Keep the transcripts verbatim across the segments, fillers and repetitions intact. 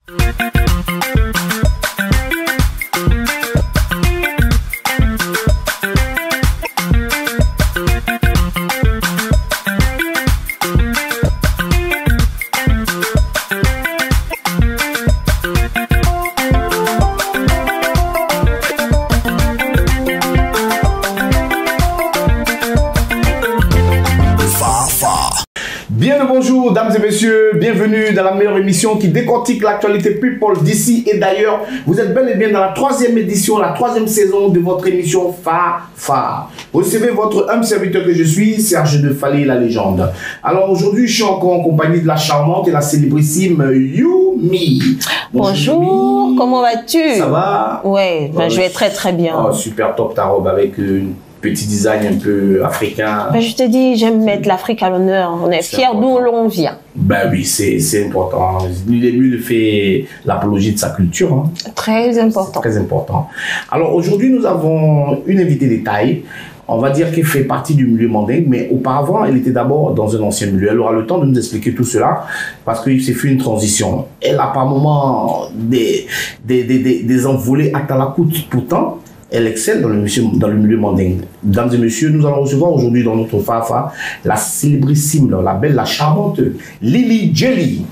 Bien le bonjour, dames et messieurs, bienvenue dans la meilleure émission qui décortique l'actualité people d'ici et d'ailleurs. Vous êtes bel et bien dans la troisième édition, la troisième saison de votre émission Fa-Fa. Recevez votre humble serviteur que je suis, Serge de Fallé, la légende. Alors aujourd'hui, je suis encore en compagnie de la charmante et la célébrissime Youmi. Bonjour, Bonjour comment vas-tu? Ça va? Ouais, ben, oh, je vais très très bien. Oh, super top ta robe avec une petit design un peu africain. Ben, je te dis, j'aime mettre l'Afrique à l'honneur. On est, est fiers d'où l'on vient. Ben oui, c'est important. Nul est mieux de faire l'apologie de sa culture. Hein. Très important. Très important. Alors aujourd'hui, nous avons une invitée de taille. On va dire qu'elle fait partie du milieu mandingue, mais auparavant, elle était d'abord dans un ancien milieu. Elle aura le temps de nous expliquer tout cela, parce qu'il s'est fait une transition. Elle a par moments des, des, des, des, des envolées à Talakout. Pourtant, elle excelle dans le, monsieur, dans le milieu mandingue. Mesdames et messieurs, nous allons recevoir aujourd'hui dans notre Fa-Fa la célébrissime, la belle, la charmante Lily Jelly.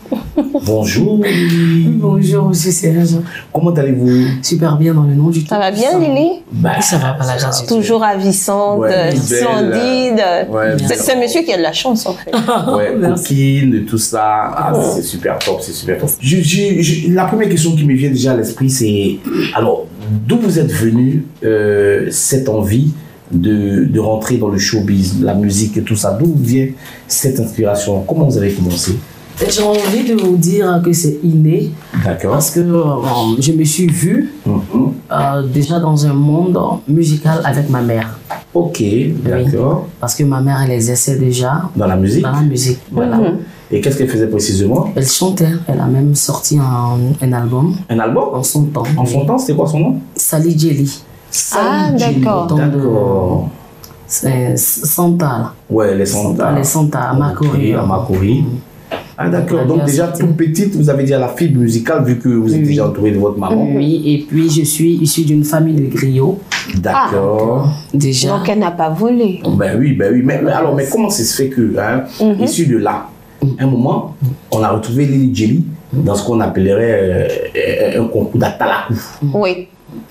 Bonjour Lily. Bonjour monsieur Serge. Comment allez-vous? Super bien dans le nom du tout. Ça va bien Lily? Bah, ça va pas la chance. Toujours ravissante, ouais, splendide. Ouais, c'est un monsieur qui a de la chance en fait. Ouais, coquine, tout ça. Ah, oh. C'est super top, c'est super top. Je, je, je, la première question qui me vient déjà à l'esprit, c'est alors, d'où vous êtes venu euh, cette envie de, de rentrer dans le showbiz, la musique et tout ça? D'où vient cette inspiration? Comment vous avez commencé? J'ai envie de vous dire que c'est inné. D'accord. Parce que euh, je me suis vue mm-hmm. euh, déjà dans un monde musical avec ma mère. Ok, d'accord. Oui, parce que ma mère, elle exerçait déjà dans la musique. Dans la musique, voilà. Mm-hmm. Et qu'est-ce qu'elle faisait précisément? Elle chantait. Elle a même sorti un, un album. Un album? En son temps. En son oui. temps, c'était quoi son nom? Sally Jelly. Ah, d'accord. D'accord. C'est Santa. Ouais, les Santa. Les Santa, à Makori. À Makori. Ah d'accord, donc déjà toute petite, vous avez déjà la fibre musicale vu que vous êtes oui. déjà entouré de votre maman. Oui, et puis je suis issue d'une famille de griots. D'accord. Ah, déjà. Donc elle n'a pas volé. Ben oui, ben oui. Mais, mais alors, mais comment ça se fait que, hein, mm-hmm. issu de là, un moment, on a retrouvé Lily Jelly dans ce qu'on appellerait euh, un concours d'Atalakou. Oui.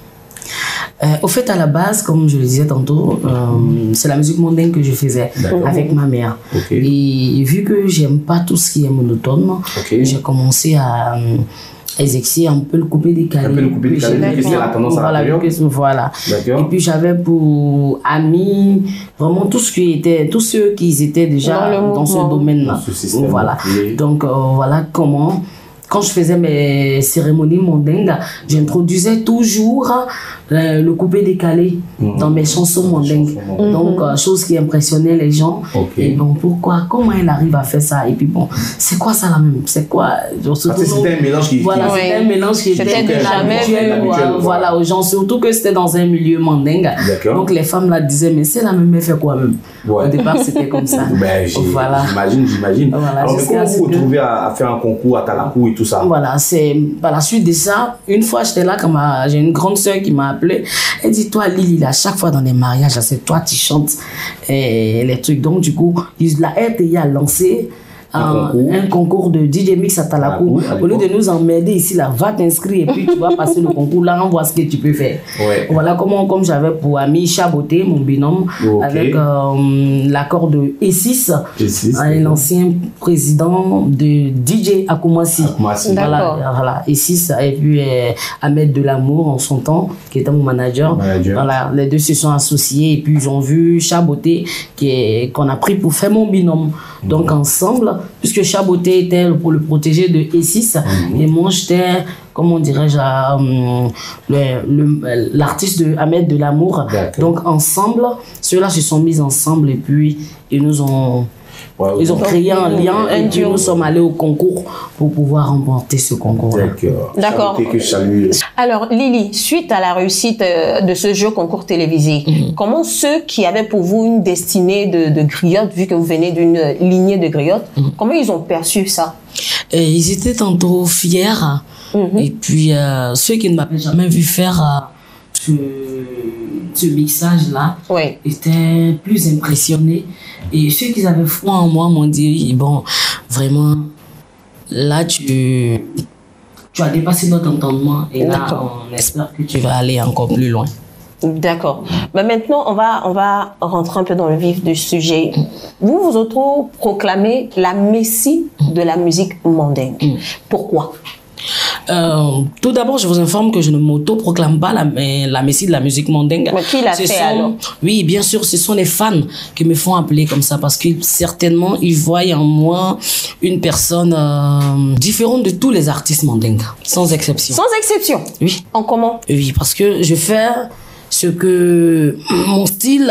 Euh, au fait, à la base, comme je le disais tantôt, euh, c'est la musique mondaine que je faisais avec ma mère. Okay. Et vu que j'aime pas tout ce qui est monotone, okay. j'ai commencé à euh, exercer un peu le coupé décalé. Un peu le coupé décalé, qu'est-ce qu'il y a la tendance voilà, à la voilà. Et puis j'avais pour amis vraiment tout ce qui était, tous ceux qui étaient déjà dans, dans ce domaine-là. Ce voilà. Donc euh, voilà comment. Quand je faisais mes cérémonies mondingues, j'introduisais toujours euh, le coupé décalé mmh. dans mes chansons mondingues. Mmh. Donc, euh, chose qui impressionnait les gens. Okay. Et bon, pourquoi? Comment elle arrive à faire ça? Et puis bon, c'est quoi ça la même? C'est quoi? C'était un mélange qui Voilà, c'était un mélange qui était déjà habituel. Voilà, voilà, aux gens. Surtout que c'était dans un milieu mandingue. Donc, les femmes là disaient, mais c'est la même, elle fait quoi même? Ouais. Au départ, c'était comme ça. Ben, voilà. J'imagine, j'imagine. Voilà, alors, mais comment vous vous retrouvez à, à faire un concours à Talakou et tout ça? Voilà, c'est par la suite de ça, une fois j'étais là, j'ai une grande soeur qui m'a appelé. Elle dit, toi Lily, à chaque fois dans les mariages, c'est toi qui chantes et les trucs. Donc du coup, la R T I a lancé un, un, concours. un concours de D J Mix à Talakou. Au lieu de nous emmerder ici, là, va t'inscrire et puis tu vas passer le concours. Là, on voit ce que tu peux faire. Ouais. Voilà comment, comme j'avais pour ami Chaboté, mon binôme, okay. avec euh, l'accord de E six, E six un ancien président de D J à Koumassi. Voilà, voilà, E six, et puis euh, Ahmed Delamour en son temps, qui était mon manager. manager. Voilà, les deux se sont associés et puis ils ont vu Chaboté qu'on a pris pour faire mon binôme. Mmh. Donc ensemble, puisque Chaboté était pour le protéger de E six, mmh. et moi j'étais, comment dirais-je, l'artiste de Ahmed Delamour. Donc ensemble, ceux-là se sont mis ensemble et puis ils nous ont Ouais, ils ont créé un lien et puis nous sommes allés au concours pour pouvoir remporter ce concours. D'accord. Alors Lily, suite à la réussite de ce jeu concours télévisé, mm-hmm. comment ceux qui avaient pour vous une destinée de, de griotte, vu que vous venez d'une lignée de griotte, mm-hmm. comment ils ont perçu ça? Et ils étaient tantôt fiers. Mm-hmm. Et puis, euh, ceux qui ne m'avaient jamais vu faire euh, ce, ce mixage-là oui. étaient plus impressionnés. Et ceux qui avaient foi en moi m'ont dit, bon, vraiment, là, tu, tu as dépassé notre entendement. Et là, on espère que tu vas aller encore plus loin. D'accord. Mais maintenant, on va, on va rentrer un peu dans le vif du sujet. Vous vous auto-proclamez la messie de la musique mandingue. Mm. Pourquoi? Euh, tout d'abord, je vous informe que je ne m'auto-proclame pas la, la messie de la musique mandingue. Mais qui l'a fait sont, alors? Oui, bien sûr, ce sont les fans qui me font appeler comme ça parce que certainement, ils voient en moi une personne euh, différente de tous les artistes mandingues, sans exception. Sans exception? Oui. En comment? Oui, parce que je fais ce que mon style...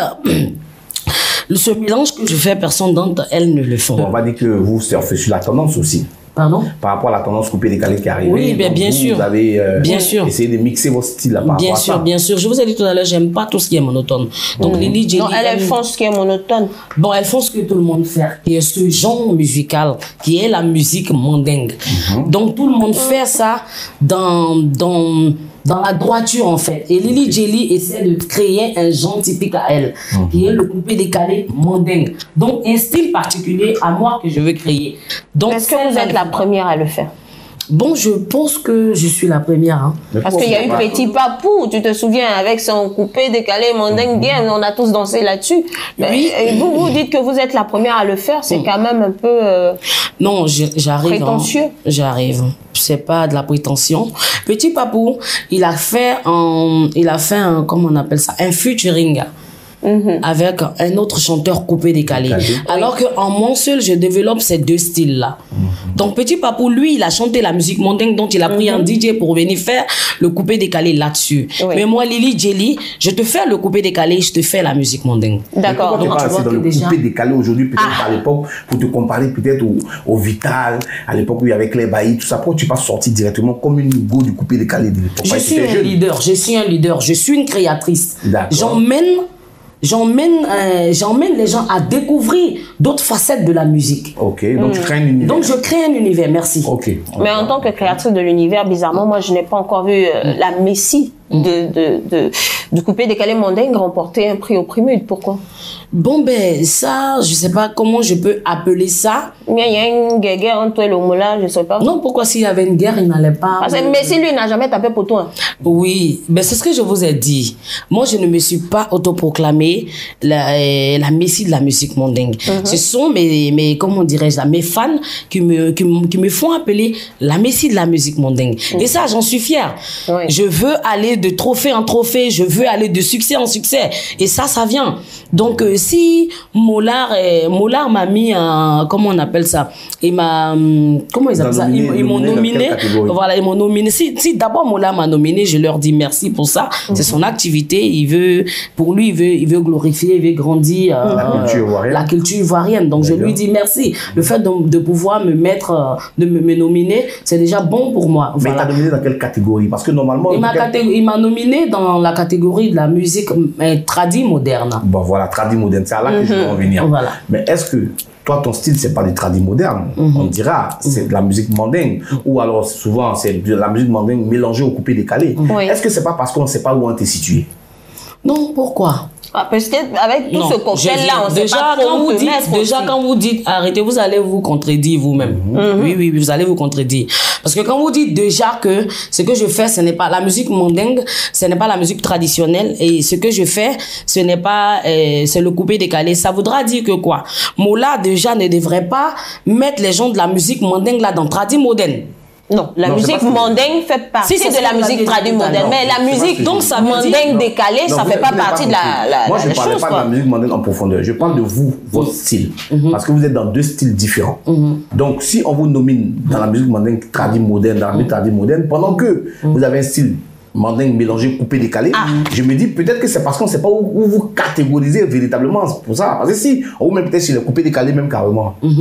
Ce mélange que je fais, personne d'entre elles ne le font. On va dire que vous surfez sur la tendance aussi. Pardon? Par rapport à la tendance coupée décalée qui arrive. Oui, bien, bien vous, sûr. Vous avez euh, bien sûr. essayé de mixer vos styles là, par bien rapport sûr, à ça. Bien sûr, bien sûr. Je vous ai dit tout à l'heure, j'aime pas tout ce qui est monotone. Donc, mmh. Lily, Jelly... Non, elles, elles font ce qui est monotone. Bon, elles font ce que tout le monde fait, qui est ce genre musical, qui est la musique mandingue. Mmh. Donc, tout le monde mmh. fait ça dans... dans dans la droiture en fait. Et Lily Jelly essaie de créer un genre typique à elle, mmh. qui est le coupé décalé mandingue. Donc un style particulier à moi que je veux créer. Donc est-ce que vous êtes la première à le faire? Bon, je pense que je suis la première. Hein. Parce qu'il y a eu Petit Papou, tu te souviens, avec son coupé décalé mandingue, bien, on a tous dansé là-dessus. Oui. Et vous, vous dites que vous êtes la première à le faire, c'est mmh. quand même un peu euh, non, j'arrive. Prétentieux. Hein. J'arrive. C'est pas de la prétention. Petit Papou, il a fait un, il a fait un, comment on appelle ça, un featuring. Mmh. Avec un autre chanteur coupé décalé. décalé. Alors qu'en mon seul, je développe ces deux styles-là. Mmh. Donc, Petit Papou, lui, il a chanté la musique mandingue dont il a pris mmh. un D J pour venir faire le coupé décalé là-dessus. Oui. Mais moi, Lily Jelly, je te fais le coupé décalé, je te fais la musique mandingue. D'accord. Donc, tu vois dans le déjà... coupé décalé aujourd'hui, peut-être ah. à l'époque, pour te comparer peut-être au, au Vital, à l'époque où il y avait Claire Bailly, tout ça, pourquoi tu n'es pas sorti directement comme une go du coupé décalé de l'époque? Je suis un jeune. leader, je suis un leader, je suis une créatrice. J'emmène J'emmène euh, j'emmène les gens à découvrir d'autres facettes de la musique. Ok, donc mmh. tu crées un univers. Donc je crée un univers, merci. Ok. Mais en tant que créatrice de l'univers, bizarrement, moi je n'ai pas encore vu euh, mmh. la messie mmh. de, de, de, de coupé décalé mandingue remporter un prix au Primude. Pourquoi? Bon ben ça, je sais pas comment je peux appeler ça. Mais il y a une guerre entre toi et l'Omola, je sais pas. Non, pourquoi s'il y avait une guerre, il n'allait pas... Parce que Messi, lui, n'a jamais tapé pour toi. Oui, ben c'est ce que je vous ai dit. Moi, je ne me suis pas autoproclamée la, la Messi de la musique mandingue. Mm-hmm. Ce sont mes, mes comment dirais-je, mes fans qui me, qui, me, qui me font appeler la Messi de la musique mandingue. Mm-hmm. Et ça, j'en suis fière. Oui. Je veux aller de trophée en trophée, je veux aller de succès en succès. Et ça, ça vient. Donc, euh, si Mollard, eh, Mollard m'a mis un, comment on appelle ça, il m'a, comment ils appellent ça, ils, ils m'ont nominé, voilà, ils m'ont nominé. Si, si d'abord Mollard m'a nominé, je leur dis merci pour ça. Mm-hmm. C'est son activité, il veut, pour lui, il veut, il veut glorifier, il veut grandir euh, la culture ivoirienne. La culture ivoirienne. Donc, je lui dis merci. Le fait de, de pouvoir me mettre, de me, me nominer, c'est déjà bon pour moi. Mais voilà. Il t'a nominé dans quelle catégorie? Parce que normalement, il m'a quel... nominé dans la catégorie de la musique euh, tradi moderne. Bon, voilà, tradi moderne. C'est à là que mm-hmm. je veux revenir. Voilà. Mais est-ce que toi, ton style, c'est pas du tradi moderne, mm-hmm. on dira, c'est mm-hmm. de la musique mandingue, mm-hmm. ou alors souvent c'est de la musique mandingue mélangée au coupé décalé. Mm-hmm. Oui. Est-ce que c'est pas parce qu'on ne sait pas où on t'est situé? Non, pourquoi? Ah, parce qu'avec tout non, ce cocktail-là, on sait déjà, pas quand vous dites, déjà aussi. Quand vous dites arrêtez, vous allez vous contredire vous-même. Mm-hmm. Oui, oui, vous allez vous contredire. Parce que quand vous dites déjà que ce que je fais, ce n'est pas la musique mandingue, ce n'est pas la musique traditionnelle, et ce que je fais, ce n'est pas, euh, c'est le coupé décalé, ça voudra dire que quoi? Mola déjà ne devrait pas mettre les gens de la musique mandingue là dans tradi moderne. Non, la non, musique mandingue fait partie si, de la musique tradi moderne, mais la musique donc ça mandingue décalée, ça fait pas partie de la, la Moi, je ne parlais pas de la musique mandingue en profondeur. Je parle de vous, votre style, mm-hmm. parce que vous êtes dans deux styles différents. Mm-hmm. Donc, si on vous nomine dans la musique mandingue tradi moderne, dans la musique tradi moderne, pendant que mm-hmm. vous avez un style mandingue mélangé, coupé, décalé, ah. je me dis peut-être que c'est parce qu'on ne sait pas où, où vous catégorisez véritablement pour ça. Parce que si on vous met peut-être sur le coupé, décalé même carrément. Mm-hmm.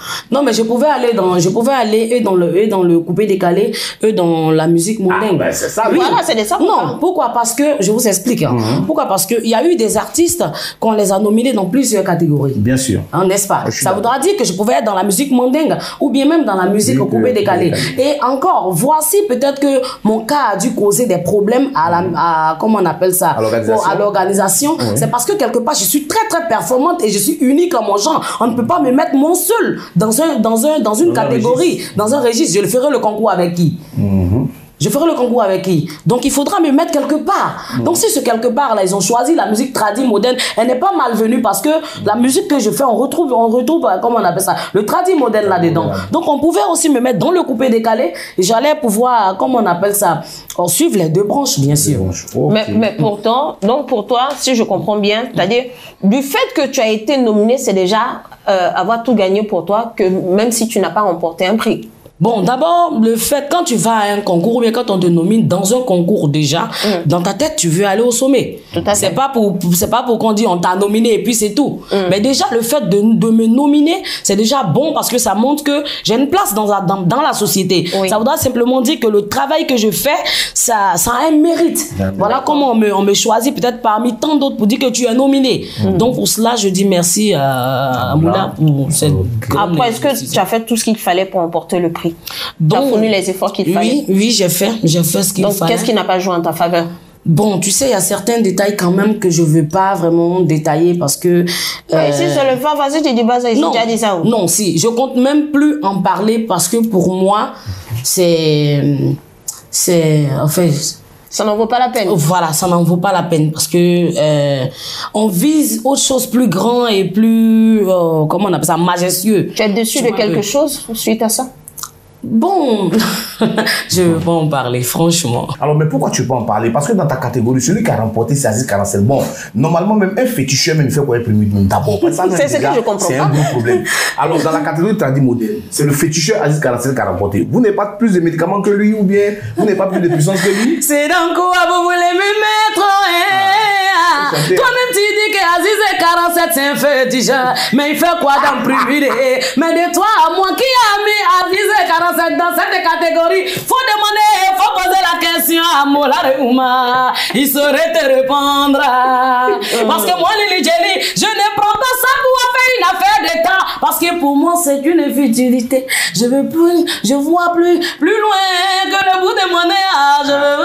Non, mais je pouvais aller dans, je pouvais aller eux dans le, eux dans le coupé décalé, eux dans la musique mondaine. Ah, ben c'est ça. Oui. Voilà, c'est des ça. Non, pourquoi? Parce que, je vous explique. Hein. Mm-hmm. Pourquoi? Parce qu'il y a eu des artistes qu'on les a nominés dans plusieurs catégories. Bien sûr. Hein, n'est-ce pas? Ça voudra dire que je pouvais être dans la musique mondaine ou bien même dans la musique au coupé décalé. Et encore, voici peut-être que mon cas a dû causer des problèmes à la, à, comment on appelle ça? À l'organisation. Oui. C'est parce que quelque part, je suis très très performante et je suis unique en mon genre. On ne peut pas me mettre mon seul dans un, dans un, dans une dans catégorie, un dans un registre. Je le ferai le concours avec qui? Mm-hmm. Je ferai le concours avec qui? Donc il faudra me mettre quelque part. Mmh. Donc si ce quelque part là, ils ont choisi la musique tradie moderne, elle n'est pas malvenue parce que la musique que je fais, on retrouve, on retrouve, comment on appelle ça, le tradie moderne là-dedans. Mmh. Donc on pouvait aussi me mettre dans le coupé décalé et j'allais pouvoir, comment on appelle ça, on suivre les deux branches, bien sûr. Okay. Mais, mais pourtant, donc pour toi, si je comprends bien, c'est-à-dire du fait que tu as été nominé, c'est déjà euh, avoir tout gagné pour toi, que même si tu n'as pas remporté un prix. Bon, d'abord, le fait, quand tu vas à un concours, ou bien quand on te nomine dans un concours déjà, mm. dans ta tête, tu veux aller au sommet. C'est pas pour, c'est pas pour qu'on dise on t'a nominé et puis c'est tout. Mm. Mais déjà, le fait de, de me nominer, c'est déjà bon parce que ça montre que j'ai une place dans la, dans, dans la société. Oui. Ça voudra simplement dire que le travail que je fais, ça, ça a un mérite. Bien, voilà comment on me, on me choisit peut-être parmi tant d'autres pour dire que tu es nominé. Mm. Donc, pour cela, je dis merci à, à Moula pour cette okay. Après, est-ce que tu as fait tout ce qu'il fallait pour emporter le prix? Tu as fourni les efforts qu'il oui, fallait? Oui, j'ai fait. J'ai fait ce qu'il fallait. Donc, qu'est-ce qui n'a pas joué en ta faveur? Bon, tu sais, il y a certains détails quand même que je ne veux pas vraiment détailler parce que... Euh, oui, si je le fais, vas-y, tu dis, bah, j'ai déjà dit ça. Ou? Non, si, je compte même plus en parler parce que pour moi, c'est... C'est... En fait... Ça n'en vaut pas la peine. Voilà, ça n'en vaut pas la peine parce que euh, on vise autre chose plus grand et plus, euh, comment on appelle ça, majestueux. Tu es déçu de quelque chose suite à ça? Bon, je veux pas en parler, franchement. Alors, mais pourquoi tu peux en parler? Parce que dans ta catégorie, celui qui a remporté, c'est Aziz quarante-sept. Bon, normalement, même un féticheur, même il fait quoi être plus d'abord. C'est ce que je comprends. C'est un gros problème. Alors, dans la catégorie tradie moderne, c'est le féticheur Aziz quarante-sept qui a remporté. Vous n'avez pas plus de médicaments que lui ou bien vous n'avez pas plus de puissance que lui? C'est dans quoi vous voulez me mettre? Ah. Toi-même, tu dis que Aziz quarante-sept, c'est un féticheur. Mais il fait quoi dans privé? Mais de toi à moi, qui a mis Aziz quarante-sept dans cette catégorie? Faut demander, faut poser la question à Mola Reuma. Il saurait te répondre. Parce que moi, Lili Jelly, je ne prends pas ça pour faire une affaire d'État. Parce que pour moi, c'est une futilité. Je veux plus, je vois plus, plus loin que le bout de mon nez. Je veux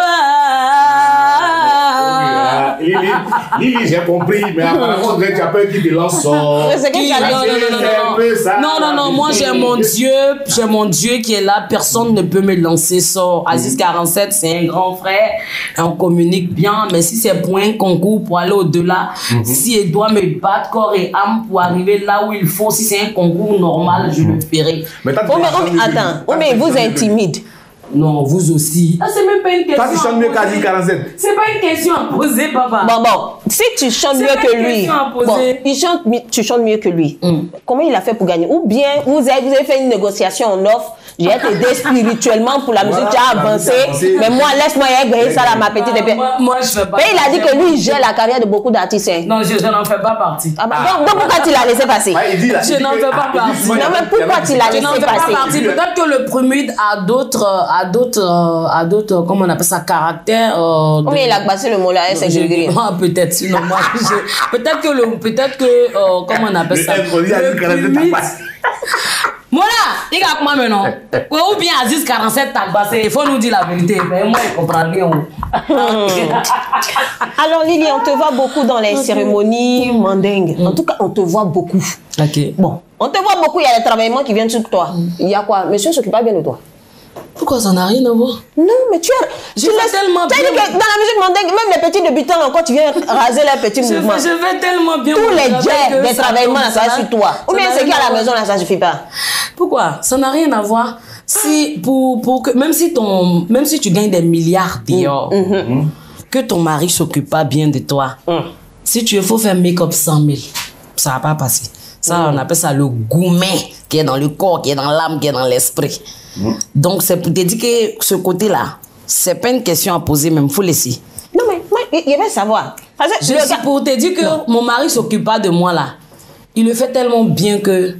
voir. Lili, Lili, j'ai compris, mais apparemment, tu as peur qu'il te lance son... Non, non, non, non, moi, j'ai mon Dieu, j'ai mon Dieu qui est là, personne ne peut me lancer ça. Aziz quarante-sept, c'est un grand frère, on communique bien, mais si c'est pour un concours, pour aller au-delà, mm-hmm. si il doit me battre corps et âme pour arriver là où il faut, si c'est un concours normal, je le ferai. Mais oh, mais, oh, attends, oh, mais vous intimide. Non, vous aussi. Ah, c'est même pas une question. Toi, tu chantes mieux qu'Aziz quarante-sept. C'est pas une question à poser, papa. Bon, bon, si tu chantes mieux que lui, bon, il chante, tu chantes mieux que lui. Mm. Comment il a fait pour gagner? Ou bien, vous avez, vous avez fait une négociation en offre, j'ai aidé spirituellement pour la musique, voilà, tu as avancé, avancé, mais moi, laisse-moi y aller, ça là, ma petite. Ah, moi, moi, je fais pas. Mais il a dit que lui, il gère la carrière de beaucoup d'artistes. Non, je, je n'en fais pas partie. Ah, bah, ah. Donc, donc, pourquoi tu l'as laissé passer? Ah, il dit, là, je n'en fais pas partie. Non, mais pourquoi tu l'as laissé passer? Je n'en fais pas partie. Peut-être que le Prumude a d'autres, a d'autres, à d'autres, comment on appelle ça, caractère. Euh, Combien il a passé le mot là, c'est degrés? Ah, peut-être, sinon moi, peut-être que le, peut-être que, euh, comment on appelle ça, le voilà, il a comment maintenant? Ou bien Aziz quarante-sept t'a passé, il faut nous dire la vérité, mais moi je comprends rien. Alors Lili, on te voit beaucoup dans les cérémonies mandingues. En tout cas, on te voit beaucoup. Ok. Bon, on te voit beaucoup, il y a des travaillements qui viennent sur toi. Il y a quoi? Monsieur ne s'occupe pas bien de toi. Pourquoi ça n'a rien à voir? Non, mais tu es... Je tu fais tellement bien. Dit que dans la musique mandingue, même les petits débutants, encore, tu viens raser leurs petits je mouvements. Fais, je vais tellement bien. Tous les jets des travaillements, là, ça va sur toi. Ou bien c'est qu'à la maison, là, ça ne suffit pas. Pourquoi? Ça n'a rien à voir. Si, pour, pour que, même si ton, même si tu gagnes des milliards dehors, mm -hmm. que ton mari s'occupe pas bien de toi, mm. si tu faut faire make-up cent mille, ça va pas passer. Ça, mm. on appelle ça le gourmet qui est dans le corps, qui est dans l'âme, qui est dans l'esprit. Mm. Donc, c'est pour te dire que ce côté-là, c'est pas une question à poser, même, il faut laisser. Non, mais moi, il va savoir. Parce que je suis pour te dire que non. Mon mari s'occupe pas de moi, là. Il le fait tellement bien que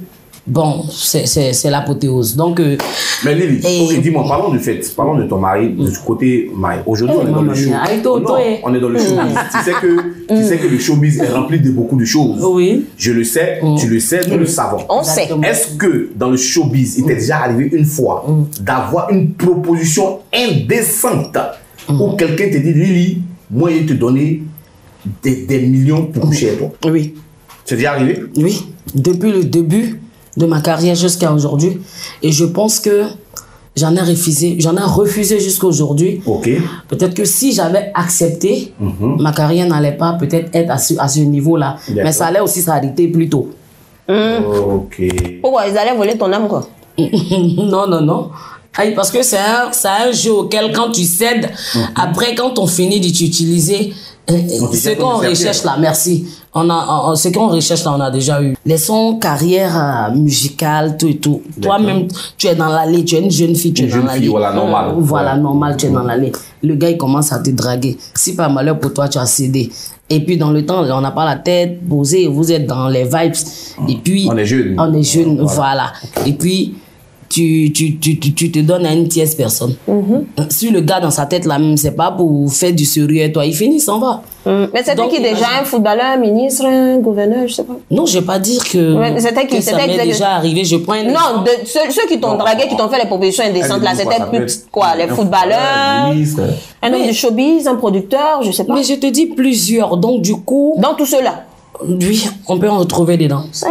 bon, c'est l'apothéose. Donc, euh, mais Lily, et... okay, dis-moi, parlons du fait, parlons de ton mari, du côté mari. Aujourd'hui, on, on est dans le show. Oh, non, on est dans le showbiz. tu sais que tu sais que le showbiz est rempli de beaucoup de choses. Oui. Je le sais, mm. tu le sais, nous mm. le savons. On sait. Est-ce que dans le showbiz, il t'est déjà arrivé une fois mm. d'avoir une proposition indécente mm. où quelqu'un te dit, Lily, moi, je vais te donner des, des millions pour coucher avec toi? Oui. C'est déjà arrivé? Oui. Depuis le début de ma carrière jusqu'à aujourd'hui. Et je pense que j'en ai refusé, j'en ai refusé jusqu'à aujourd'hui. Ok. Peut-être que si j'avais accepté, mm-hmm. ma carrière n'allait pas peut-être être à ce, à ce niveau-là. Mais ça allait aussi s'arrêter plus tôt. Mm. Ok. Pourquoi ils allaient voler ton âme, quoi? Non, non, non. Parce que c'est un, un jeu auquel, quand tu cèdes, mm-hmm. après, quand on finit de t'utiliser, ce qu'on recherche là, merci. On a, on, ce qu'on recherche là, on a déjà eu. Laissons carrière euh, musicale, tout et tout. Toi-même, tu es dans l'allée, tu es une jeune fille, tu es dans l'allée. Voilà, normal. Voilà, normal, tu es dans l'allée. Le gars, il commence à te draguer. Si par malheur pour toi, tu as cédé. Et puis, dans le temps, on n'a pas la tête posée, vous êtes dans les vibes. Et puis, on est jeune. On est jeune, voilà. voilà. Et puis, Tu, tu, tu, tu, tu te donnes à une tierce personne. Mm-hmm. Si le gars dans sa tête là même, c'est pas pour faire du sérieux, toi, il finit, s'en va. Mm. Mais c'était qui déjà un footballeur, un ministre, un gouverneur, je sais pas. Non, je vais pas dire que, c'était qui, que ça m'est déjà que... arrivé. Je prends une... Non, de, ceux, ceux qui t'ont dragué, qui t'ont fait les propositions indécentes là, c'était plus quoi, les footballeurs, un homme du showbiz, un producteur, je sais pas. Mais je te dis plusieurs, donc du coup. Dans tout cela. Oui, on peut en retrouver dedans. C'est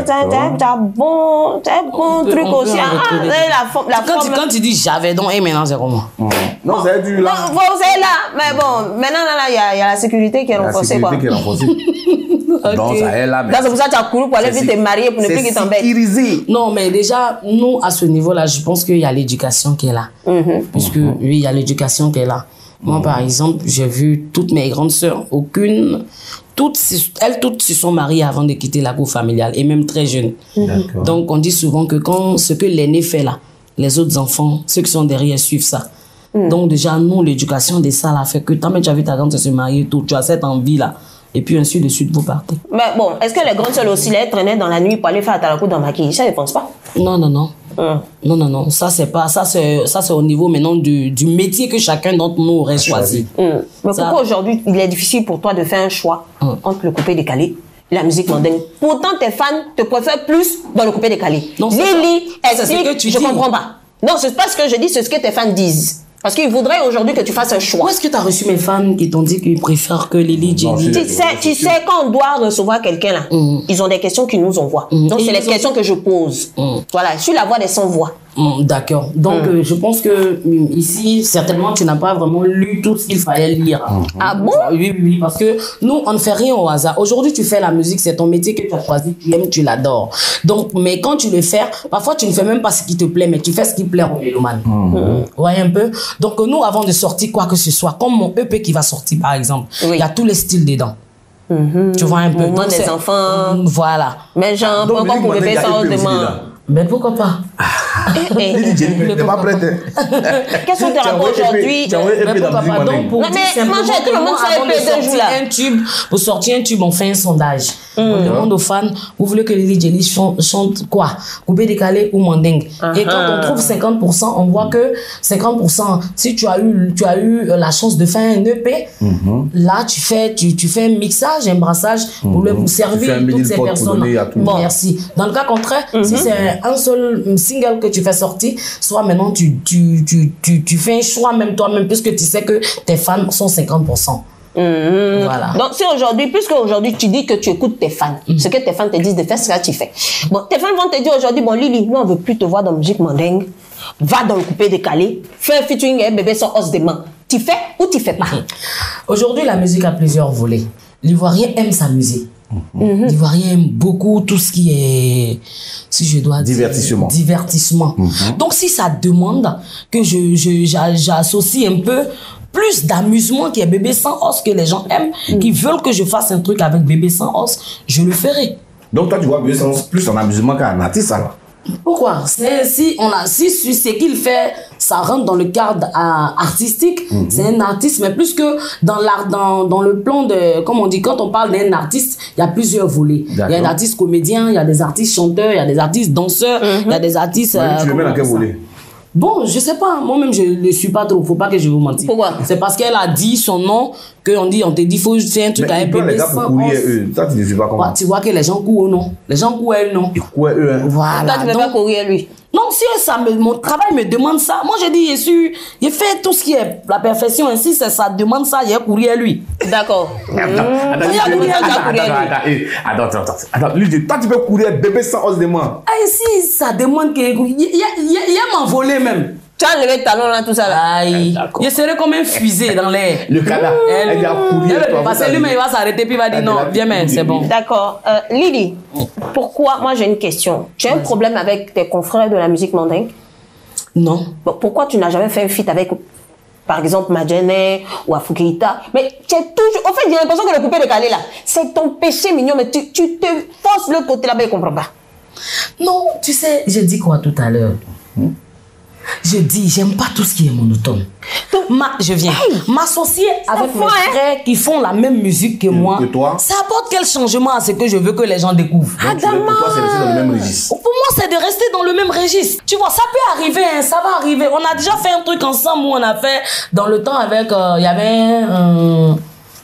un bon, bon truc aussi. Ah, la forme, la quand, forme... quand tu dis j'avais donc, et maintenant c'est comment? Mmh. Non, bon, c'est du là. Non, vous êtes là. Mais bon, maintenant, il y, y a la sécurité qui est renforcée. La sécurité quoi. Qui est renforcée. okay. Donc, ça est là. Mais... C'est pour ça que tu as couru pour aller vite te marier pour ne plus qu'il t'embête. Non, mais déjà, nous, à ce niveau-là, je pense qu'il y a l'éducation qui est là. Mm-hmm. Puisque, mm-hmm. oui, il y a l'éducation qui est là. Moi, mmh. par exemple, j'ai vu toutes mes grandes sœurs, aucune, toutes, elles toutes se sont mariées avant de quitter la cour familiale, et même très jeunes. Mmh. Donc, on dit souvent que quand ce que l'aîné fait là, les autres enfants, ceux qui sont derrière, suivent ça. Mmh. Donc, déjà, nous, l'éducation de ça là fait que tant que tu as vu ta grande se marier, tout, tu as cette envie-là. Et puis, ainsi de suite, vous partez. Mais bon, est-ce que les grandes sœurs aussi, les traînaient dans la nuit pour aller faire à la cour dans ma quille? Ça, je ne pense pas. Non, non, non. Hum. Non, non, non. Ça, c'est pas, ça, c'est, ça, c'est au niveau maintenant du, du métier que chacun d'entre nous aurait choisi. Hum. Mais ça... pourquoi aujourd'hui, il est difficile pour toi de faire un choix hum. entre le coupé décalé et la musique mondaine? Pourtant, tes fans te préfèrent plus dans le coupé décalé. Non, Lily, explique, que tu je dis. comprends pas. Non, c'est pas ce que je dis, c'est ce que tes fans disent. Parce qu'ils voudraient aujourd'hui que tu fasses un choix. Où est-ce que tu as reçu mes fans qui t'ont dit qu'ils préfèrent que Lily Jenny? Tu sais, tu sais, quand on doit recevoir quelqu'un là, mm. ils ont des questions qu'ils nous envoient. Mm. Donc, c'est les ont... questions que je pose. Mm. Voilà, je suis la voix des sans-voix. Mm, d'accord. Donc, mm. euh, je pense que ici, certainement, tu n'as pas vraiment lu tout ce qu'il fallait lire. Mm. Ah bon? Oui, oui, parce que nous, on ne fait rien au hasard. Aujourd'hui, tu fais la musique, c'est ton métier que tu as choisi, tu aimes, tu l'adores. Donc, mais quand tu le fais, parfois, tu ne fais même pas ce qui te plaît, mais tu fais ce qui plaît au mélomane. Mm. Mm. Ouais, un peu. Donc, nous, avant de sortir quoi que ce soit, comme mon E P qui va sortir, par exemple, il oui. y a tous les styles dedans. Mm-hmm. Tu vois un peu. Donc, des enfants. Voilà. Mais genre, pourquoi vous pouvez faire ça autrement? Mais pourquoi pas? Lily Jenny, tu n'es pas prête. Qu'est-ce que tu racontes aujourd'hui? Mais pourquoi pas? Donc, pour dire simplement que moi, avant de sortir un tube, pour sortir un tube, on fait un sondage. Mm. On demande aux fans, vous voulez que Lily Jenny chante, chante quoi? Coupé décalé ou mandingue? Uh-huh. Et quand on trouve cinquante pour cent, on voit que cinquante pour cent, si tu as eu, tu as eu la chance de faire un E P, mm-hmm. là, tu fais, tu, tu fais un mixage, un brassage mm-hmm. pour, le, pour servir toutes ces personnes. Bon, merci. Dans le cas contraire, mm-hmm. si c'est un seul single que tu fais sortir, soit maintenant tu, tu, tu, tu, tu fais un choix même toi-même, puisque tu sais que tes fans sont cinquante pour cent. Mmh. Voilà. Donc, si aujourd'hui, puisque aujourd'hui tu dis que tu écoutes tes fans, mmh. ce que tes fans te disent de faire, c'est ce que tu fais. Bon, tes fans vont te dire aujourd'hui, bon, Lily, nous on veut plus te voir dans la musique mandingue, va dans le coupé décalé, fais un featuring avec bébé sans os de main. Tu fais ou tu fais pas? Mmh. Aujourd'hui, la musique a plusieurs volets. L'Ivoirien aime s'amuser. Mmh. L'Ivoirien aime beaucoup tout ce qui est, si je dois dire, divertissement. divertissement. Mmh. Donc, si ça demande que je, je, j'associe un peu plus d'amusement qui est bébé sans os que les gens aiment, mmh. qui veulent que je fasse un truc avec bébé sans os, je le ferai. Donc, toi, tu vois bébé sans os plus en amusement qu'un artiste, alors? Pourquoi? C'est, si on a, si, si ce qu'il fait, ça ça rentre dans le cadre euh, artistique. Mm-hmm. C'est un artiste, mais plus que dans l'art, dans, dans le plan de, comme on dit, quand on parle d'un artiste, il y a plusieurs volets. Il y a des artistes comédiens, il y a des artistes chanteurs, il y a des artistes danseurs, il mm-hmm. y a des artistes... Ouais, euh, tu le mets dans quel volet? Bon, je sais pas. Moi-même, je ne suis pas trop. Faut pas que je vous mentisse. Pourquoi? C'est parce qu'elle a dit son nom qu'on dit, on te dit, faut faire un truc mais à un bébé. Pour courir eux. Toi, tu ne suis pas comment? Ouais, tu vois que les gens courent, non? Les gens courent, elle, non? Ils courent, eux, hein. Voilà. Toi, tu ne veux pas courir, lui? Non, si ça me, mon travail me demande ça, moi je dis, je suis, je fais tout ce qui est la perfection, ainsi ça, ça demande ça, il y a courir lui. D'accord. Attends, attends, attends, attends, lui, toi tu peux courir bébé sans os de main. Ah, si ça demande que, il y a, il y a m'envoler même. Tu as levé le talon là, tout ça là. Aïe. Il serait comme un fusée dans l'air. Le cadavre. Elle vient courir. Parce que lui, il va s'arrêter puis il va dire non, viens, mais c'est bon. D'accord. Euh, Lily, pourquoi, moi j'ai une question. Tu as un problème avec tes confrères de la musique mandingue? Non. Bon, pourquoi tu n'as jamais fait un feat avec, par exemple, Madjene ou Afukeita? Mais tu es toujours. En fait, j'ai l'impression que le coupé de Calais là, c'est ton péché mignon, mais tu, tu te forces l'autre côté là-bas, il ne comprend pas. Non, tu sais, j'ai dit quoi tout à l'heure? Hmm? Je dis, j'aime pas tout ce qui est monotone. Ma, je viens hey, m'associer avec mes frères hein? qui font la même musique que moi. Que toi? Ça apporte quel changement à ce que je veux que les gens découvrent? Donc, tu veux, pour toi, c'est rester dans le même registre. Pour moi, c'est de rester dans le même registre. Tu vois, ça peut arriver, hein, ça va arriver. On a déjà fait un truc ensemble où on a fait dans le temps avec, il euh, y avait un,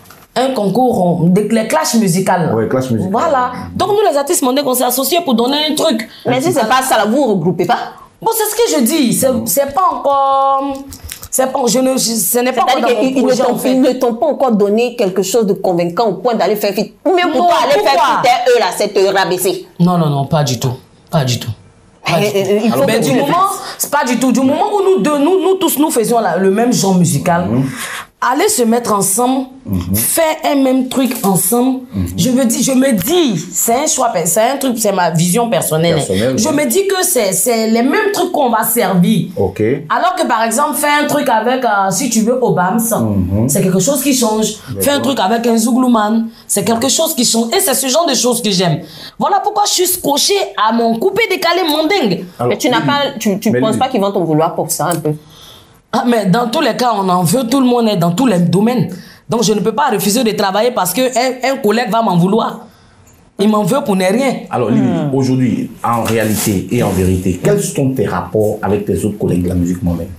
un concours, des les clashs musicales. Oui, clash musical. Voilà. Donc nous, les artistes mondains, on s'est associés pour donner un truc. Mais si c'est pas ça, là, vous vous regroupez pas? Bon, c'est ce que je dis. C'est pas encore... C'est pas, je ne, je, ce n'est pas encore dans mon projet, en fait. Ils ne t'ont pas encore donné quelque chose de convaincant au point d'aller faire fit. Ou même pour aller faire fit, eux là, c'est te rabaisser. Non, non, non, pas du tout. Pas du tout. Pas du tout. Il faut mais du moment, c'est pas du tout. Du moment où nous deux, nous, nous tous, nous faisions la, le même genre musical, mmh. aller se mettre ensemble, mmh. faire un même truc ensemble, mmh. je me dis, je me dis, c'est un choix, c'est un truc, c'est ma vision personnelle. Personnel, je oui. me dis que c'est les mêmes trucs qu'on va servir. Ok. Alors que par exemple, faire un truc avec, euh, si tu veux, Obams, mmh. c'est quelque chose qui change. Faire un truc avec un Zouglouman, c'est quelque chose qui change. Et c'est ce genre de choses que j'aime. Voilà pourquoi je suis scotché à mon coupé décalé mandingue. Alors, mais tu n'as pas, tu, tu penses pas qu'ils vont t'en vouloir pour ça un peu? Ah, mais dans tous les cas, on en veut, tout le monde est dans tous les domaines. Donc je ne peux pas refuser de travailler parce qu'un un collègue va m'en vouloir. Il m'en veut pour ne rien. Alors Lily, hmm. aujourd'hui, en réalité et en vérité, quels sont tes rapports avec tes autres collègues de la musique mondaine?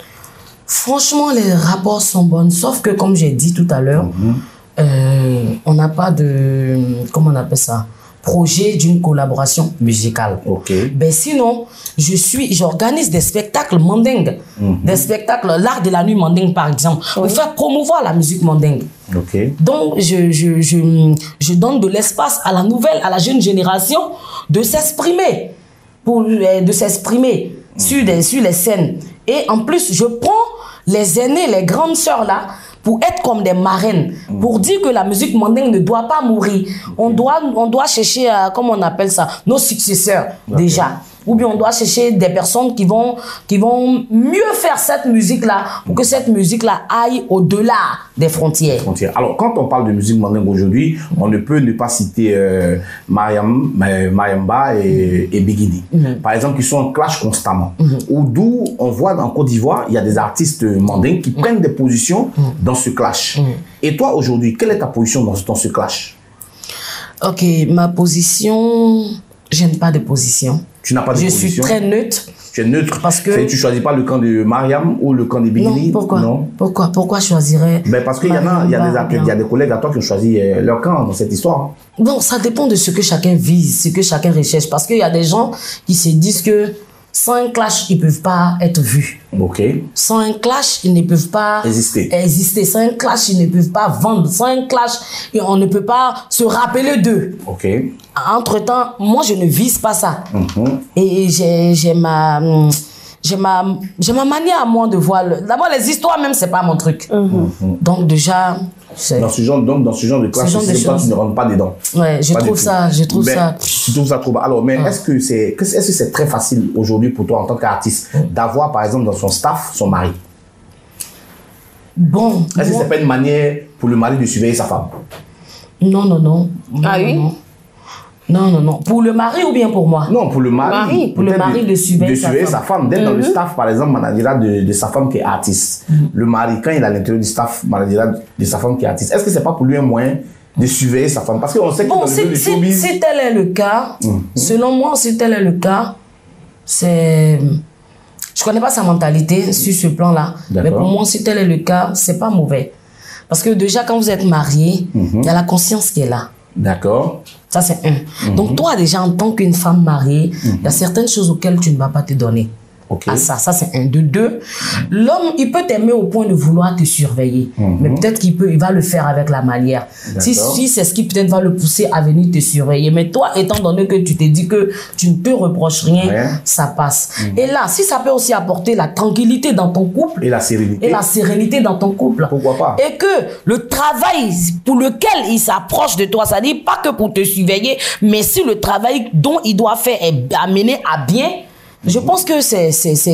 Franchement, les rapports sont bons, sauf que comme j'ai dit tout à l'heure, mm-hmm. euh, on n'a pas de... Comment on appelle ça? Projet d'une collaboration musicale. Ok. Ben sinon, je suis, j'organise des spectacles mandingues, mm-hmm. des spectacles, l'art de la nuit mandingue par exemple, oui. pour faire promouvoir la musique mandingue. Ok. Donc je, je, je, je donne de l'espace à la nouvelle, à la jeune génération de s'exprimer, pour de s'exprimer mm-hmm. sur des, sur les scènes. Et en plus, je prends les aînés, les grandes sœurs là, pour être comme des marraines, mmh. pour dire que la musique mandingue ne doit pas mourir. On doit, on doit chercher, euh, comment on appelle ça, nos successeurs, okay. déjà. Ou bien on doit chercher des personnes qui vont, qui vont mieux faire cette musique-là, pour que cette musique-là aille au-delà des frontières. frontières. Alors, quand on parle de musique mandingue aujourd'hui, on ne peut ne pas citer euh, Mariam, Mayamba et, et Bigidi. Mm-hmm. Par exemple, qui sont en clash constamment. Mm-hmm. Ou d'où on voit en Côte d'Ivoire, il y a des artistes mandingues qui mm-hmm. prennent des positions mm-hmm. dans ce clash. Mm-hmm. Et toi, aujourd'hui, quelle est ta position dans, dans ce clash? Ok, ma position... Je n'ai pas de position. Tu n'as pas de je position? Je suis très neutre. Tu es neutre parce que tu choisis pas le camp de Mariam ou le camp de Bigidi? Non, pourquoi? Non. Pourquoi? Pourquoi je choisirais? Ben parce qu'il y en a, il y a des, il y a des collègues à toi qui ont choisi euh, leur camp dans cette histoire. Bon, ça dépend de ce que chacun vise, ce que chacun recherche. Parce qu'il y a des gens qui se disent que sans un clash, ils ne peuvent pas être vus. Ok. Sans un clash, ils ne peuvent pas exister. exister. Sans un clash, ils ne peuvent pas vendre. Sans un clash, on ne peut pas se rappeler d'eux. Ok. Entre-temps, moi, je ne vise pas ça. Mm-hmm. Et j'ai ma... J'ai ma, j'ai ma manière à moi de voir. D'abord, les histoires même, c'est pas mon truc. Mm-hmm. Donc déjà... Dans ce genre, donc, dans ce genre de clash, toi, tu ne rentres pas dedans. Ouais, je trouve ça, je trouve mais, ça. Tu trouves ça trop bas. Alors, mais ouais. est-ce que c'est, est-ce que c'est très facile aujourd'hui pour toi en tant qu'artiste mm. d'avoir, par exemple, dans son staff, son mari? Bon. Est-ce que c'est pas une manière pour le mari de surveiller sa femme? Non, non, non. Ah oui? Non. Non, non, non. Pour le mari ou bien pour moi? Non, pour le mari. mari pour le mari de surveiller sa, sa femme. D'être mm-hmm. dans le staff, par exemple, managera de, de sa femme qui est artiste. Mm-hmm. Le mari, quand il est à l'intérieur du staff, managera de sa femme qui est artiste. Est-ce que c'est pas pour lui un moyen de surveiller sa femme? Parce qu'on sait que bon, dans si, le si, showbiz... si tel est le cas, mm-hmm. selon moi, si tel est le cas, c'est... Je connais pas sa mentalité sur ce plan-là. Mais pour moi, si tel est le cas, c'est pas mauvais. Parce que déjà, quand vous êtes marié, il mm-hmm. y a la conscience qui est là. D'accord. Ça, c'est un. Mm-hmm. Donc, toi, déjà, en tant qu'une femme mariée, il mm-hmm. y a certaines choses auxquelles tu ne vas pas te donner. Okay. Ah, ça, ça c'est un. De deux, l'homme, il peut t'aimer au point de vouloir te surveiller. Mm-hmm. Mais peut-être qu'il peut, il va le faire avec la manière. Si, si c'est ce qui peut-être va le pousser à venir te surveiller. Mais toi, étant donné que tu t'es dit que tu ne te reproches rien, ouais. ça passe. Mm-hmm. Et là, si ça peut aussi apporter la tranquillité dans ton couple. Et la sérénité. Et la sérénité dans ton couple. Pourquoi pas? Et que le travail pour lequel il s'approche de toi, ça dit pas que pour te surveiller, mais si le travail dont il doit faire est amené à bien, je pense que c'est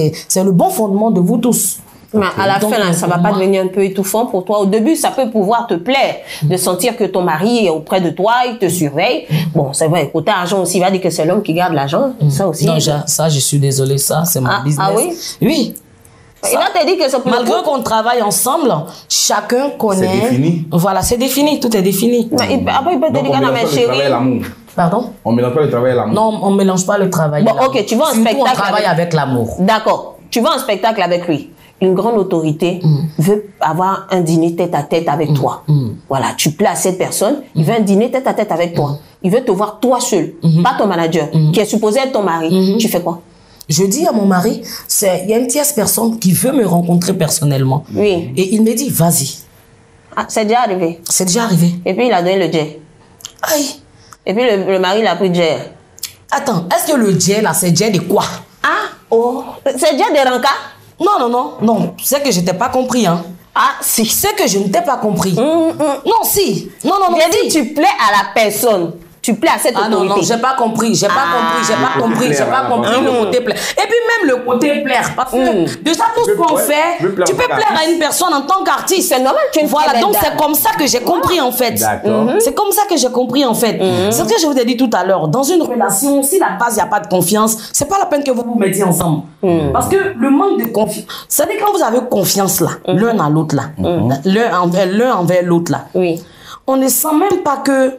le bon fondement de vous tous. Mais à la Donc, fin, là, ça va pas devenir un peu étouffant pour toi. Au début, ça peut pouvoir te plaire de sentir que ton mari est auprès de toi, il te surveille. Bon, c'est vrai, côté argent aussi, il va dire que c'est l'homme qui garde l'argent. Ça aussi. Non, ça, je suis désolée, ça, c'est mon ah, business. Ah oui? Oui. Ça, il va te dire que c'est pour malgré qu'on travaille ensemble, chacun connaît. C'est défini. Voilà, c'est défini, tout est défini. Mais il, après, il peut te dire qu'on a ma chérie. Pardon? On mélange pas le travail et l'amour. Non, on mélange pas le travail. Bon, ok, tu vas en spectacle. On travaille avec, avec l'amour. D'accord. Tu vas en spectacle avec lui. Une grande autorité mm. veut avoir un dîner tête à tête avec mm. toi. Mm. Voilà, tu plais à cette personne, mm. il veut un dîner tête à tête avec toi. Mm. Il veut te voir toi seul, mm. pas ton manager, mm. qui est supposé être ton mari. Mm. Tu fais quoi? Je dis à mon mari, il y a une tierce personne qui veut me rencontrer personnellement. Oui. Et il me dit, vas-y. Ah, c'est déjà arrivé? C'est déjà arrivé. Et puis il a donné le jet. Aïe. Et puis le, le mari, il a pris jet. Attends, est-ce que le jet là, c'est jet de quoi? Ah, oh, c'est jet de Ranka? Non, non, non, non, c'est que je t'ai pas compris, hein. Ah, si. C'est que je ne t'ai pas compris. Mmh, mmh. Non, si. Non, non, non. J'ai dit, tu plais à la personne. Tu plais à cette ah autorité. Ah non, non, j'ai pas compris, j'ai pas ah, compris, j'ai pas compris, j'ai pas compris le côté plaire. Et puis même le côté plaire, parce que mmh. déjà tout ce qu'on fait, tu peux plaire à une personne en tant qu'artiste. C'est normal, tu es une Voilà, donc c'est comme ça que j'ai compris en fait. Mmh. C'est comme ça que j'ai compris en fait. Mmh. C'est ce que je vous ai dit tout à l'heure. Dans une relation, si la base, il n'y a pas de confiance, c'est pas la peine que vous vous mettiez ensemble. Mmh. Parce que le manque de confiance, ça veut dire quand vous avez confiance là, mmh. l'un à l'autre là, mmh. l'un envers l'un envers l'autre là, oui. on ne sent même pas que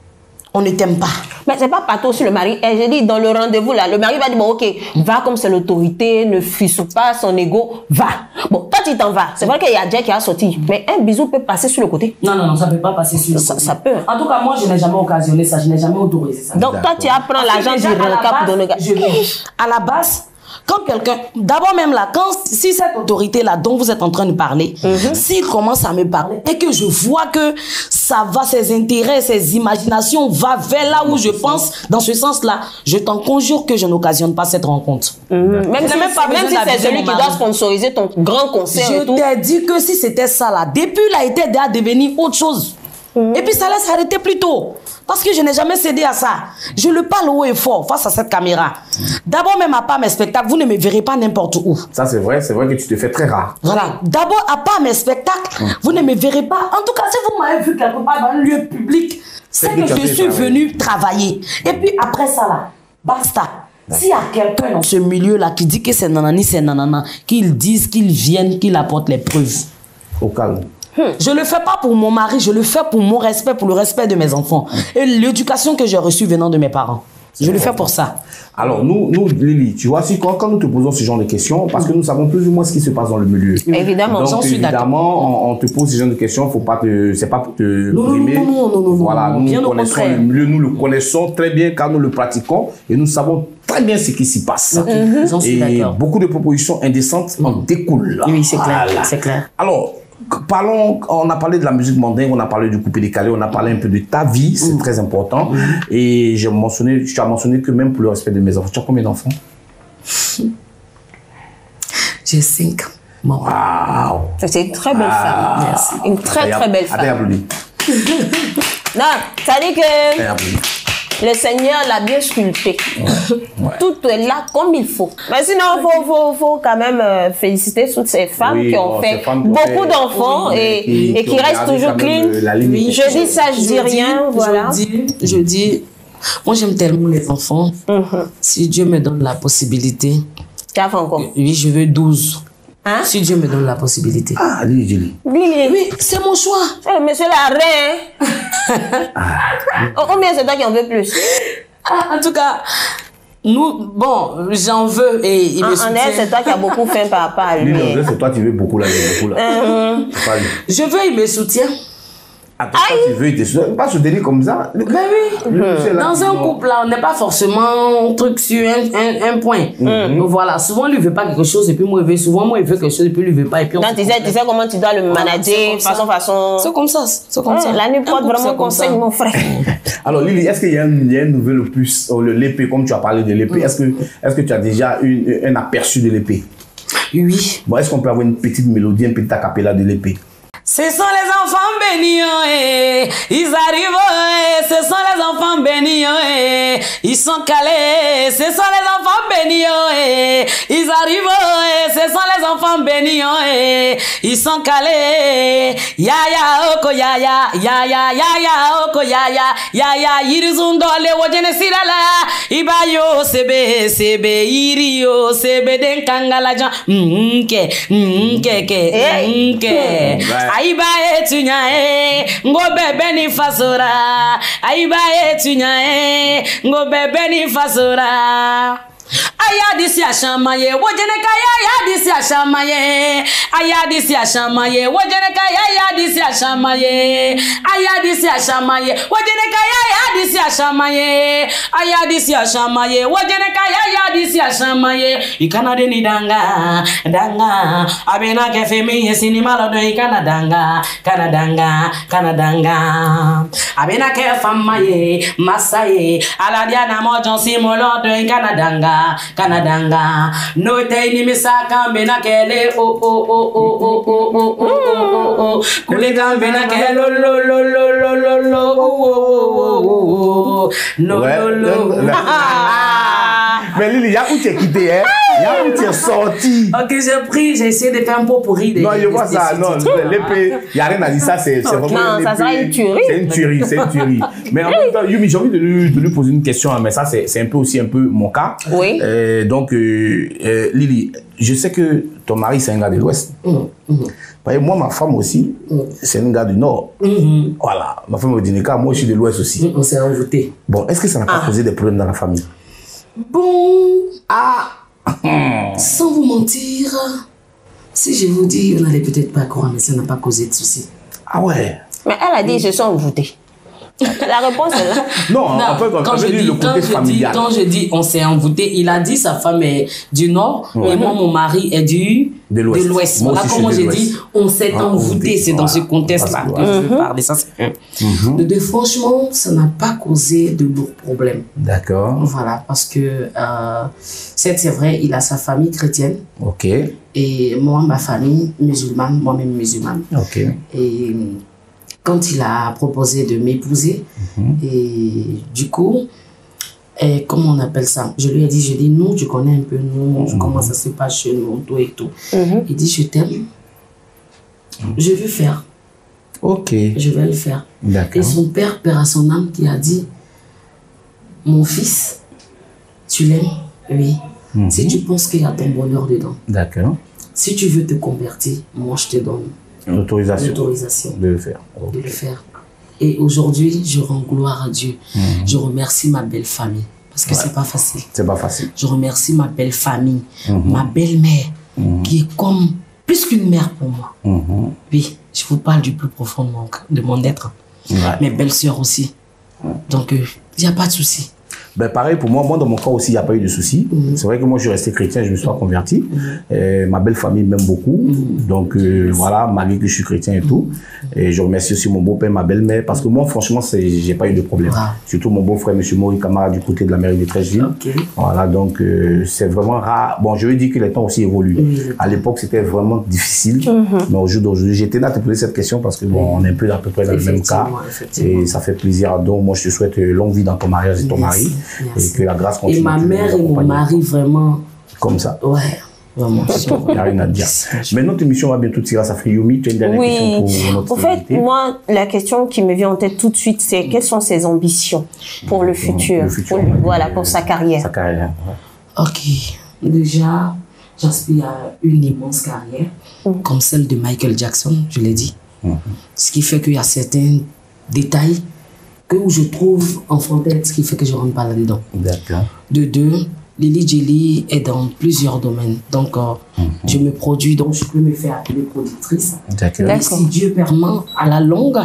on ne t'aime pas. Mais c'est pas partout sur le mari. Et j'ai dit, dans le rendez-vous, là, le mari va dire, bon, ok, va comme c'est l'autorité, ne fuisse pas son ego, va. Bon, toi, tu t'en vas. C'est vrai qu'il y a Jack qui a sorti, mais un bisou peut passer sur le côté. Non, non, non, ça peut pas passer sur le ça, côté. Ça peut. En tout cas, moi, je n'ai jamais occasionné ça, je n'ai jamais autorisé ça. Donc, toi, tu apprends l'argent du rencap pour donner. À la base, quand quelqu'un, d'abord même là, quand, si cette autorité-là dont vous êtes en train de parler, mm-hmm. s'il commence à me parler et que je vois que ça va, ses intérêts, ses imaginations va vers là où je pense, dans ce sens-là, je t'en conjure que je n'occasionne pas cette rencontre. Mm-hmm. Même, si, même, pas même si c'est celui qui doit sponsoriser ton grand concert. Je t'ai dit que si c'était ça là, depuis là, il était déjà devenu autre chose. Mm-hmm. Et puis ça laisse arrêter plus tôt. Parce que je n'ai jamais cédé à ça. Je le parle haut et fort face à cette caméra. D'abord, même à part mes spectacles, vous ne me verrez pas n'importe où. Ça, c'est vrai. C'est vrai que tu te fais très rare. Voilà. D'abord, à part mes spectacles, mmh. vous ne me verrez pas. En tout cas, si vous m'avez vu quelque part dans un lieu public, c'est que je suis venu travailler. Et puis après ça, là, basta. S'il y a quelqu'un dans ce milieu-là qui dit que c'est nanani, c'est nanana, qu'ils disent, qu'ils viennent, qu'ils apportent les preuves. Au calme. Je ne le fais pas pour mon mari, je le fais pour mon respect, pour le respect de mes enfants. Et l'éducation que j'ai reçue venant de mes parents. Je le fais pour ça. Alors, nous, nous Lily, tu vois, si, quand, quand nous te posons ce genre de questions, parce que nous savons plus ou moins ce qui se passe dans le milieu. Évidemment, j'en suis d'accord. Évidemment, on, on te pose ce genre de questions, faut pas te, c'est pas pour te brimer. Non, non, non, non, voilà, non, nous bien connaissons le milieu, nous le connaissons très bien car nous le pratiquons et nous savons très bien ce qui s'y passe. Okay. Mm-hmm. J'en suis et d'accord. beaucoup de propositions indécentes en découlent. Oui, c'est clair, voilà. C'est clair. Alors, parlons, on a parlé de la musique mondaine, on a parlé du coupé décalé, on a parlé un peu de ta vie, c'est mmh. très important. Mmh. Et j'ai mentionné, tu as mentionné que même pour le respect de mes enfants, tu as combien d'enfants? J'ai cinq. Waouh! C'est une très belle femme. Merci. Une très très belle femme. Applaudis. Non, ça dit que le Seigneur l'a bien sculpté. Ouais. Ouais. Tout est là comme il faut. Mais sinon, il faut, faut, faut quand même euh, féliciter toutes ces femmes oui, qui ont bon, fait beaucoup d'enfants oui, et, qui, et qui, qui restent toujours clean. Je dis ça, je dis rien. Dis, voilà. Je dis, je dis Moi, j'aime tellement les enfants. Mm-hmm. Si Dieu me donne la possibilité... Tu as fait encore? Oui, je veux douze. Hein? Si Dieu me donne la possibilité. Ah, Lili, Lili. Lili. Oui, c'est mon choix. C'est le monsieur la reine. Ah. Combien c'est toi qui en veux plus? Ah, en tout cas, nous, bon, j'en veux et il en, me soutient. En elle, c'est toi qui as beaucoup fait par rapport à lui. Lui, c'est toi qui veux beaucoup là, beaucoup là. Mm-hmm. Je veux, il me soutient. Attends, tu veux, tu ne pas se tenir comme ça. Ben oui. Mmh. Dans un couple, là, on n'est pas forcément truc sur un, un, un point. Mmh. Donc voilà, souvent, lui ne veut pas quelque chose et puis moi, il veut. Souvent, moi, il veut quelque chose et puis lui ne veut pas. Et puis on non, tu sais, tu sais comment tu dois le manager, façon, façon. C'est comme ça. C'est comme ouais, ça. La nuit porte vraiment conseil, mon frère. Alors, Lili, est-ce qu'il y a une, une nouvelle opus, l'épée, comme tu as parlé de l'épée, mmh. est-ce que, est-ce que tu as déjà une, un aperçu de l'épée? Oui. Bon, est-ce qu'on peut avoir une petite mélodie, un petit acapella de l'épée? Ce sont les enfants bénis, eh. Ils arrivent, eh. Ce sont les enfants bénis, eh. Ils sont calés, ce sont les enfants bénis, eh. Ils arrivent, eh. Ce sont les enfants bénis, eh. Ils sont calés. Ya ya oko ya ya ya ya ya ya oko ya ya ya ya yirizundole wojene sirala ibayo sebe sebe irio sebe den kangala jan mke mke ke mke. Aiba etunya e ngo bebe ni fasora aiba etunya e ngo bebe ni fasora aya disi ashamaye wojene kaya ya disi ashamaye aya disi ashamaye wojene kaya ya disi ashamaye aya disi ashamaye wojene kaya ya disi ashamaye aya disi ashamaye wojene kaya ya disi ashamaye ikana de ni danga danga abena ke femi yesini malodo ikana danga kana danga kana danga abena ke famaye masaye aladia na mojon si molodo ikana danga Kanadanga no te ni misaka mena kele o o o o o o o o kulega mena kele lo lo lo lo lo lo lo o o no lo lo. Mais Lili, il y a où tu es quitté, hein? Il y a où tu es sorti. Ok, j'ai pris, j'ai essayé de faire un pot pourri. Non, je vois ça, non, l'épée, il n'y a rien à dire, ça c'est vraiment non, ça sera une tuerie. C'est une tuerie, c'est une tuerie. Mais en même temps, Yumi, j'ai envie de lui, de lui poser une question, mais ça c'est un peu aussi un peu mon cas. Oui. Euh, donc, euh, euh, Lili, je sais que ton mari c'est un gars de l'Ouest. Mmh, mmh. Moi, ma femme aussi, mmh. c'est un gars du Nord. Mmh. Voilà, ma femme me dit, moi je suis de l'Ouest aussi. Mmh, on s'est envoûté. Bon, est-ce que ça n'a pas ah. causé des problèmes dans la famille? Bon, ah, sans vous mentir, si je vous dis, on n'allait peut-être pas croire, mais ça n'a pas causé de soucis. Ah ouais? Mais elle a dit, ils se sont envoûtés. La réponse est là. Non, non en fait, quand, quand, je dis, le côté quand, familial. je dis, quand je dis on s'est envoûté, il a dit sa femme est du Nord, ouais. et moi, mon mari est du de l'Ouest. Voilà comment j'ai dit, on s'est ah, envoûté. C'est voilà. dans ce contexte-là que je veux parler. Ça, mm-hmm. De franchement, ça n'a pas causé de lourds problèmes. D'accord. Voilà, parce que euh, c'est vrai, il a sa famille chrétienne. Ok. Et moi, ma famille musulmane, moi-même musulmane. Ok. Et quand il a proposé de m'épouser, mm-hmm. et du coup, et comment on appelle ça? Je lui ai dit, je dis, nous, tu connais un peu nous, mm-hmm. comment ça se passe chez nous, tout et tout. Mm-hmm. Il dit, je t'aime, mm-hmm. je veux faire. Ok. Je vais le faire. D'accord. Et son père, père à son âme, qui a dit, mon fils, tu l'aimes? Oui. Mm-hmm. Si tu penses qu'il y a ton bonheur dedans. D'accord. Si tu veux te convertir, moi, je te donne l'autorisation de le faire. Okay. De le faire. Et aujourd'hui, je rends gloire à Dieu. Mmh. Je remercie ma belle famille. Parce que ouais. c'est pas facile. C'est pas facile. Je remercie ma belle famille, mmh. ma belle-mère, mmh. qui est comme plus qu'une mère pour moi. Mmh. Oui, je vous parle du plus profond de mon, de mon être. Ouais. Mes belles-sœurs aussi. Ouais. Donc, il euh, n'y a pas de souci. Ben pareil pour moi, moi dans mon cas aussi il n'y a pas eu de soucis. Mm-hmm. C'est vrai que moi je suis resté chrétien, je me suis pas converti. Mm-hmm. Et ma belle famille m'aime beaucoup, mm-hmm. donc euh, voilà, malgré que je suis chrétien et tout. Et je remercie aussi mon beau-père, ma belle-mère, parce que moi franchement j'ai pas eu de problème. Ah. Surtout mon beau-frère, monsieur Maurice Camara du côté de la mairie de Treichville. Okay. Voilà, donc euh, c'est vraiment rare. Bon, je veux dire que les temps aussi évoluent. Mm-hmm. À l'époque c'était vraiment difficile, mm-hmm. mais au jour d'aujourd'hui j'étais là à te poser cette question parce que bon, on est un peu à peu près dans le même cas. Et ça fait plaisir. Donc moi je te souhaite longue vie dans ton mariage et ton Merci. mari. Merci. Et que la grâce continue. Et ma mère et mon mari, vraiment. Comme ça. Ouais. Vraiment. Il n'y a rien à dire. Mais notre émission va bientôt tirer à sa fin. Yumi, tu as une dernière oui. question pour notre En fait, invité. moi, la question qui me vient en tête tout de suite, c'est quelles sont ses ambitions pour le futur, le futur pour, lui, voilà, pour sa carrière. Sa carrière. Ouais. Ok. Déjà, j'aspire à une immense carrière, mm. comme celle de Michael Jackson, je l'ai dit. Mm. Ce qui fait qu'il y a certains détails que je trouve enfant tête, ce qui fait que je ne rentre pas là-dedans. D'accord. De deux, Lily Jelly est dans plusieurs domaines. Donc, euh, mm-hmm. je me produis, donc je peux me faire appeler productrice. D'accord. Et si Dieu permet, à la longue,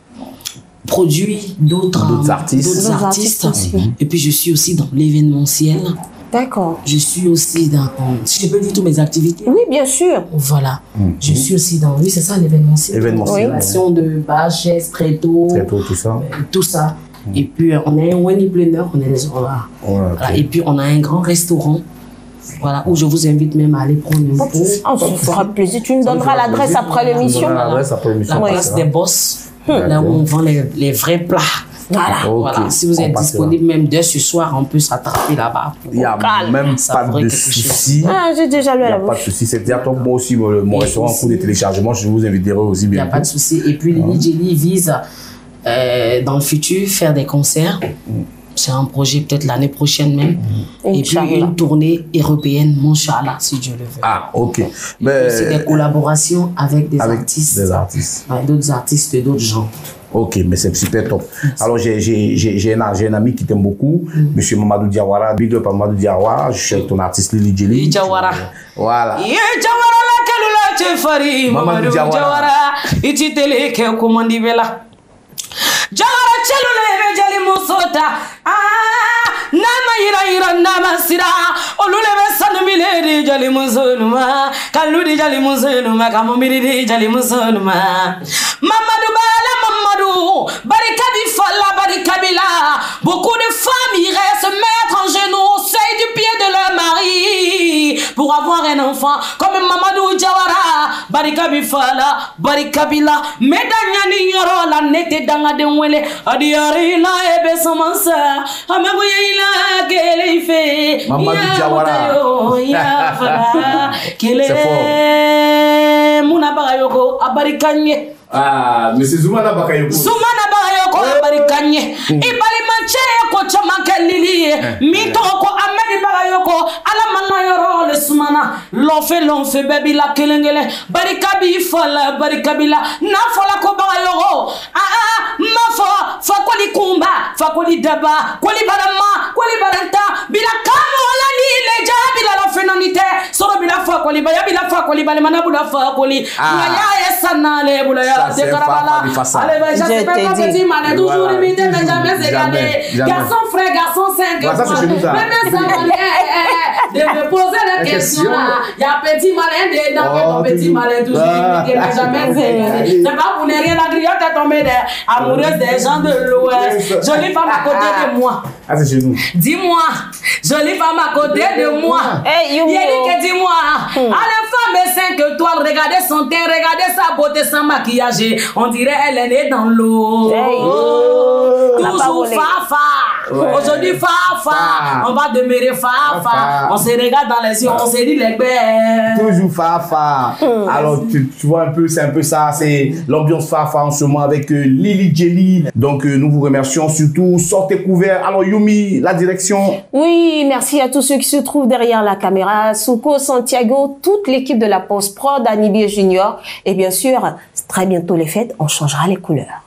produit d'autres artistes. D'autres artistes. Mm-hmm. Et puis, je suis aussi dans l'événementiel. D'accord. Je suis aussi dans... Si je peux dire toutes mes activités. Oui, bien sûr. Voilà. Mm-hmm. Je suis aussi dans... Oui, c'est ça, l'événementiel. L'événementiel. Création de bâches, chaises, tréteaux. Tréteaux, tout ça. Euh, tout ça. Et puis, on a un wedding planner, on est des voilà. Ouais, okay. Voilà. Et puis, on a un grand restaurant, voilà, où je vous invite même à aller prendre une pause. On se fera plaisir. Tu me donneras l'adresse après l'émission. L'adresse après l'émission. La place des boss, hum. là où on vend les, les vrais plats. Voilà. Okay. Voilà. Si vous êtes on disponible même dès ce soir, on peut s'attraper là-bas. Il n'y a calme. Même ça pas de souci. Ah, j'ai déjà lu à la bouche. Pas de souci. C'est-à-dire, moi aussi, mon, mon restaurant en cours de téléchargement, je vous inviterai aussi bien. Il n'y a pas de souci. Et puis, Lily Jelly vise... Euh, dans le futur, faire des concerts. C'est un projet peut-être l'année prochaine même. Mmh. Et puis une tournée européenne, Inch'Allah, si Dieu le veut. Ah, ok. Mais c'est des collaborations avec des avec artistes. Des artistes. Ouais, d'autres artistes et d'autres gens. Ok, mais c'est super top. Alors, j'ai un, un ami qui t'aime beaucoup, mm. Monsieur Mamadou Diawara. Big up à Mamadou Diawara. Je suis avec ton artiste Lily Jelly. Diawara. Voilà. Diawara la kalula chefari. Mamadou Diawara. Iti tele ke komandi bela. Jawara chelule jali musota ah nama ira ira nama sira olule besanu miledi jali musulma kaludi jali musulma kamomiri jali musulma Mamadou Bala Mamadou barika bi falla barika bila beaucoup de femmes iraient se mettre en genoux au seuil du pied de leur mari pour avoir un enfant comme Mamadou Diawara barika bi falla barika bila medanyani yoro la nete danga de wele adiari la ebe samansa amago yila kele ife Mamadou Diawara ya fala kele muna bagayoko abarikanye ah monsieur Zoumana Bakayoko Zoumana Bakayoko abarikanye ibali manche ko chama kelili mito ko amedi Bakayoko ala manna yoro le sumana l'onfe l'onfe baby la kelengele barikabi fala barikabila na fala ko Bakayoko ah ah mafo fakoli kumba fakoli daba koli barama koli baranta bila kamo la ni le jabila la fenanite soro bila fakoli baya bila fakoli bale manabula fakoli ya ya sanale bula ça c'est pas allez ben je sais pas petit malin toujours limité mais jamais égalé garçon frère garçon cinq ça c'est chez nous ça même ça de me poser la question là il y a petit malin dedans petit malin toujours limité mais jamais égalé c'est pas pour ne rien la griotte est tombée amoureuse des gens de l'Ouest jolie femme à côté de moi ah c'est chez nous dis-moi jolie femme à côté de moi hey you dis-moi allez femme cinq étoiles regardez son teint regardez sa beauté sans maquillage on dirait elle est née dans l'eau. Hey. Oh, toujours Fafa. Ouais. Aujourd'hui Fafa. On va demeurer Fafa. Fafa. On se regarde dans les yeux, on se dit les bêtes. Toujours Fafa. Mmh. Alors tu, tu vois un peu, c'est un peu ça, c'est l'ambiance Fafa en ce moment avec euh, Lily Jelly. Donc euh, nous vous remercions surtout. Sortez couverts. Alors Yumi, la direction. Oui, merci à tous ceux qui se trouvent derrière la caméra. Souko, Santiago, toute l'équipe de la Post Prod, Anibie Junior et bien sûr très bientôt les fêtes, on changera les couleurs.